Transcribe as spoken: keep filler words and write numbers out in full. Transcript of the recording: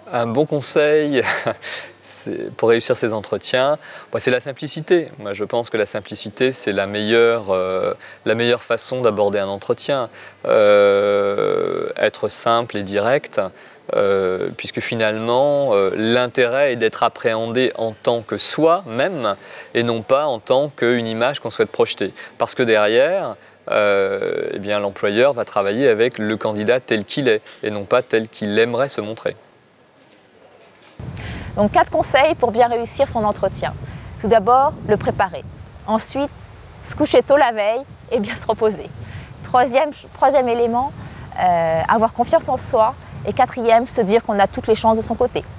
Un bon conseil pour réussir ces entretiens, c'est la simplicité. Moi, je pense que la simplicité, c'est la meilleure, euh, la meilleure façon d'aborder un entretien. Euh, être simple et direct, euh, puisque finalement, euh, l'intérêt est d'être appréhendé en tant que soi-même et non pas en tant qu'une image qu'on souhaite projeter. Parce que derrière, euh, eh bien, l'employeur va travailler avec le candidat tel qu'il est et non pas tel qu'il aimerait se montrer. Donc quatre conseils pour bien réussir son entretien. Tout d'abord, le préparer. Ensuite, se coucher tôt la veille et bien se reposer. Troisième, troisième élément, euh, avoir confiance en soi. Et quatrième, se dire qu'on a toutes les chances de son côté.